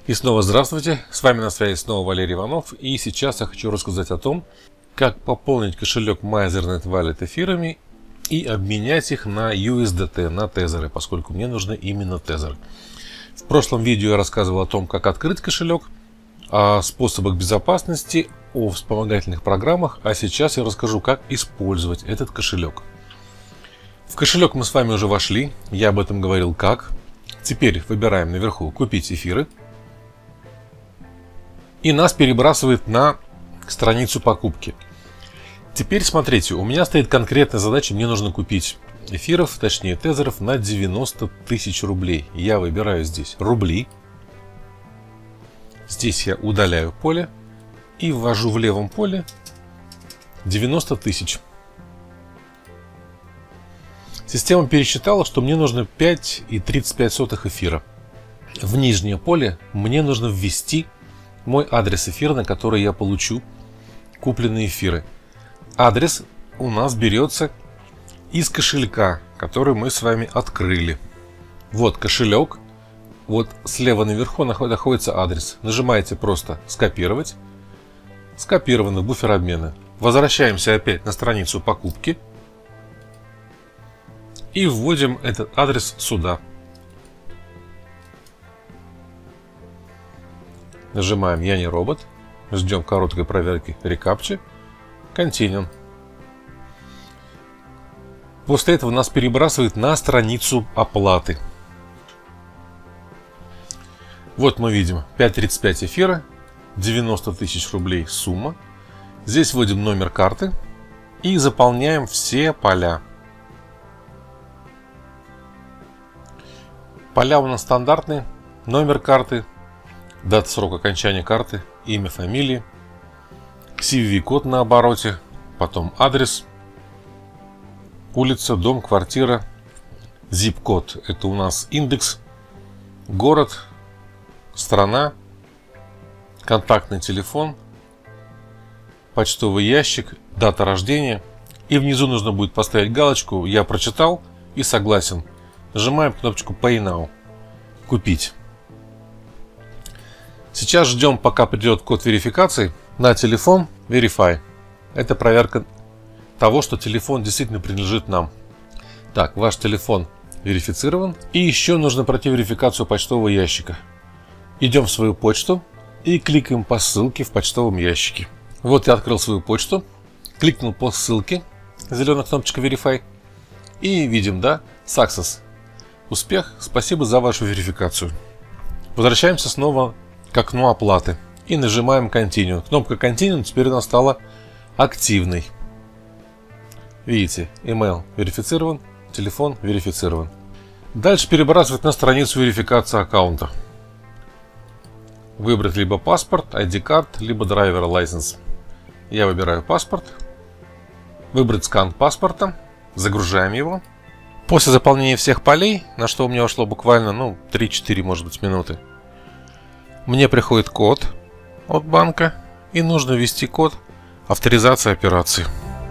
И снова здравствуйте, с вами на связи снова Валерий Иванов, и сейчас я хочу рассказать о том, как пополнить кошелек MyEthernet Wallet эфирами и обменять их на USDT, на тезеры, поскольку мне нужны именно тезеры. В прошлом видео я рассказывал о том, как открыть кошелек, о способах безопасности, о вспомогательных программах, а сейчас я расскажу, как использовать этот кошелек. В кошелек мы с вами уже вошли, я об этом говорил как. Теперь выбираем наверху «Купить эфиры». И нас перебрасывает на страницу покупки. Теперь смотрите, у меня стоит конкретная задача, мне нужно купить эфиров, точнее тезеров на 90 тысяч рублей. Я выбираю здесь рубли. Здесь я удаляю поле и ввожу в левом поле 90 тысяч. Система пересчитала, что мне нужно 5,35 эфира. В нижнее поле мне нужно ввести мой адрес эфира, на который я получу купленные эфиры. Адрес у нас берется из кошелька, который мы с вами открыли. Вот кошелек. Вот слева наверху находится адрес. Нажимаете просто «Скопировать». Скопировано в буфер обмена. Возвращаемся опять на страницу покупки. И вводим этот адрес сюда. Нажимаем «Я не робот». Ждем короткой проверки рекапчи. Continue. После этого нас перебрасывает на страницу оплаты. Вот мы видим 5,35 эфира, 90 тысяч рублей сумма. Здесь вводим номер карты и заполняем все поля. Поля у нас стандартные. Номер карты, дата срока окончания карты, имя, фамилия, CVV-код на обороте, потом адрес, улица, дом, квартира, zip-код, это у нас индекс, город, страна, контактный телефон, почтовый ящик, дата рождения. И внизу нужно будет поставить галочку «Я прочитал» и «Согласен». Нажимаем кнопочку Pay Now. Купить. Сейчас ждем, пока придет код верификации на телефон Verify. Это проверка того, что телефон действительно принадлежит нам. Так, ваш телефон верифицирован. И еще нужно пройти верификацию почтового ящика. Идем в свою почту и кликаем по ссылке в почтовом ящике. Вот я открыл свою почту, кликнул по ссылке, зеленая кнопочка Verify. И видим, да, Success. Успех, спасибо за вашу верификацию. Возвращаемся снова к окну оплаты и нажимаем Continue. Кнопка Continue теперь у нас стала активной. Видите, email верифицирован, телефон верифицирован. Дальше перебрасывать на страницу верификации аккаунта. Выбрать либо паспорт, ID-карт, либо драйвер license. Я выбираю паспорт. Выбрать скан паспорта. Загружаем его. После заполнения всех полей, на что у меня ушло буквально 3-4 может быть минуты, мне приходит код от банка, и нужно ввести код авторизации операции.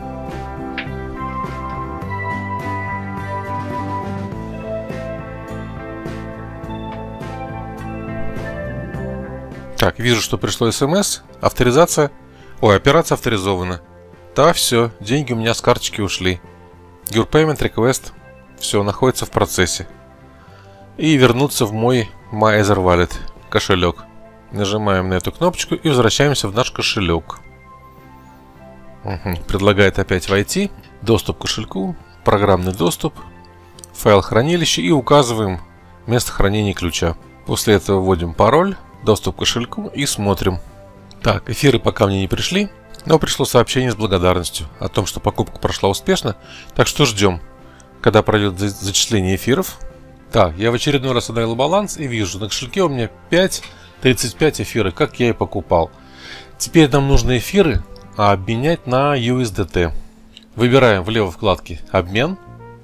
Так, вижу, что пришло смс. Операция авторизована. Да, все, деньги у меня с карточки ушли. Your payment request. Все, находится в процессе. И вернуться в мой MyEther Wallet кошелек. Нажимаем на эту кнопочку и возвращаемся в наш кошелек. Предлагает опять войти. Доступ к кошельку, программный доступ, файл хранилища и указываем место хранения ключа. После этого вводим пароль, доступ к кошельку и смотрим. Так, эфиры пока мне не пришли, но пришло сообщение с благодарностью о том, что покупка прошла успешно. Так что ждем, когда пройдет зачисление эфиров. Так, я в очередной раз обновил баланс и вижу, на кошельке у меня 5,35 эфира, как я и покупал. Теперь нам нужно эфиры обменять на USDT. Выбираем в левой вкладке «Обмен»,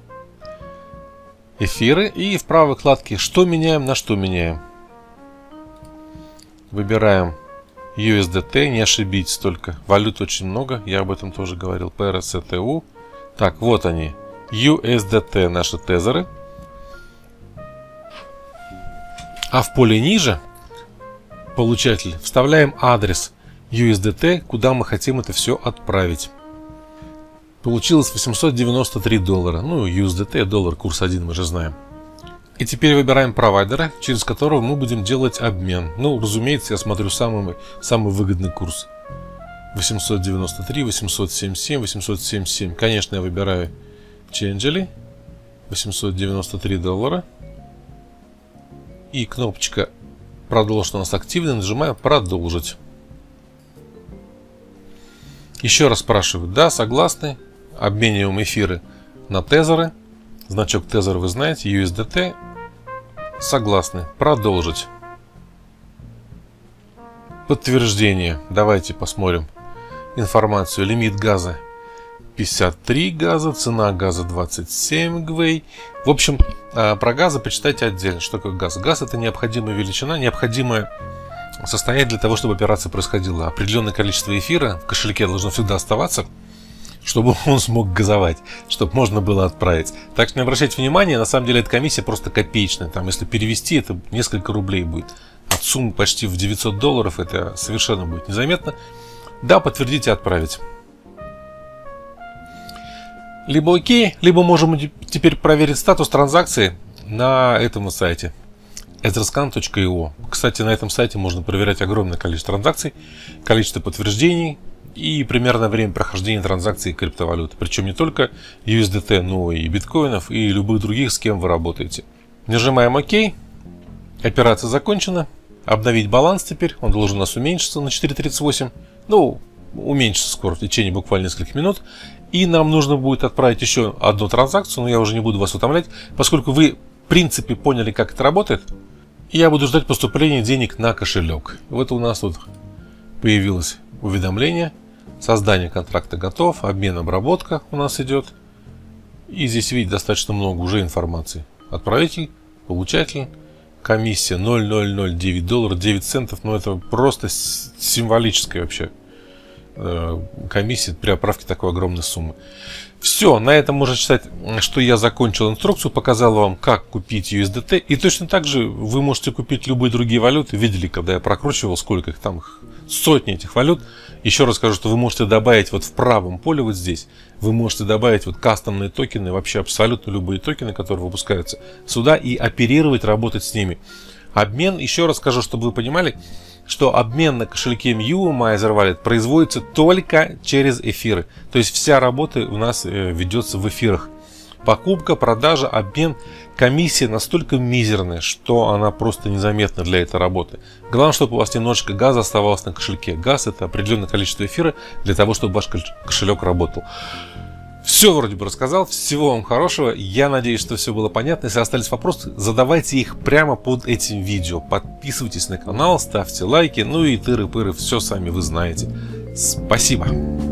«Эфиры» и в правой вкладке «Что меняем, на что меняем». Выбираем USDT, не ошибитесь только, валют очень много, я об этом тоже говорил, PRSTU. Так, вот они, USDT, наши тезеры. А в поле ниже получатель. Вставляем адрес USDT, куда мы хотим это все отправить. Получилось $893. Ну, USDT, доллар, курс 1, мы же знаем. И теперь выбираем провайдера, через которого мы будем делать обмен. Ну, разумеется, я смотрю самый выгодный курс. 893, 877, 877. Конечно, я выбираю Changelly. $893. И кнопочка «Продолжить» у нас активна. Нажимаю «Продолжить». Еще раз спрашиваю. Да, согласны. Обмениваем эфиры на тезеры. Значок тезер вы знаете. USDT. Согласны. Продолжить. Подтверждение. Давайте посмотрим информацию. Лимит газа 53 газа. Цена газа 27 гвей. В общем, про газы почитайте отдельно. Что такое газ? Газ — это необходимая величина, необходимое состояние для того, чтобы операция происходила. Определенное количество эфира в кошельке должно всегда оставаться, чтобы он смог газовать, чтобы можно было отправить. Так что не обращайте внимания, на самом деле эта комиссия просто копеечная. Там, если перевести, это несколько рублей будет. От суммы почти в $900 это совершенно будет незаметно. Да, подтвердите, отправить. Либо окей, либо можем теперь проверить статус транзакции на этом сайте etherscan.io. Кстати, на этом сайте можно проверять огромное количество транзакций, количество подтверждений и примерное время прохождения транзакций криптовалют. Причем не только USDT, но и биткоинов, и любых других, с кем вы работаете. Нажимаем ОК. Операция закончена. Обновить баланс теперь. Он должен у нас уменьшиться на 4.38. Ну, уменьшится скоро, в течение буквально нескольких минут. И нам нужно будет отправить еще одну транзакцию, но я уже не буду вас утомлять, поскольку вы в принципе поняли, как это работает. Я буду ждать поступления денег на кошелек. Вот у нас тут появилось уведомление. Создание контракта готов, обмен, обработка у нас идет. И здесь, видите, достаточно много уже информации. Отправитель, получатель, комиссия $0,009, 9 центов. Но это просто символическая вообще комиссия при отправке такой огромной суммы. Все, на этом можно считать, что я закончил инструкцию, показал вам, как купить USDT. И точно так же вы можете купить любые другие валюты. Видели, когда я прокручивал, сколько их там, сотни этих валют. Еще раз скажу, что вы можете добавить вот в правом поле, вот здесь, вы можете добавить вот кастомные токены, вообще абсолютно любые токены, которые выпускаются сюда, и оперировать, работать с ними. Обмен, еще раз скажу, чтобы вы понимали, что обмен на кошельке MU MyEtherWallet производится только через эфиры. То есть вся работа у нас ведется в эфирах. Покупка, продажа, обмен, комиссия настолько мизерная, что она просто незаметна для этой работы. Главное, чтобы у вас немножечко газа оставалось на кошельке. Газ — это определенное количество эфира для того, чтобы ваш кошелек работал. Все вроде бы рассказал. Всего вам хорошего. Я надеюсь, что все было понятно. Если остались вопросы, задавайте их прямо под этим видео. Подписывайтесь на канал, ставьте лайки. Ну и тыры-пыры, все сами вы знаете. Спасибо.